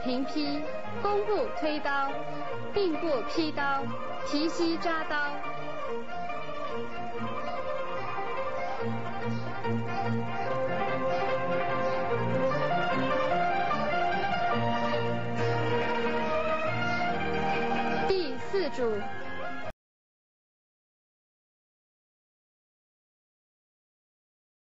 平劈、弓步推刀、并步劈刀、提膝扎刀。第四组